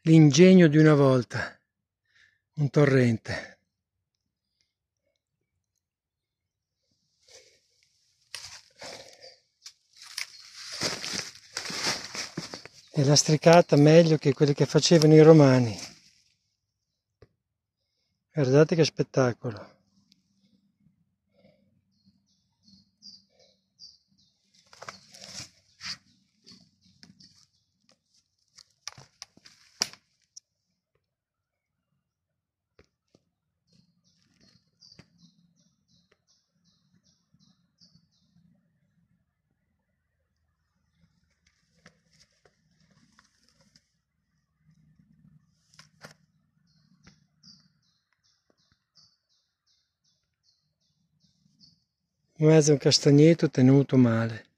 L'ingegno di una volta, un torrente. E lastricata meglio che quelle che facevano i romani. Guardate che spettacolo. In mezzo a un castagneto tenuto male.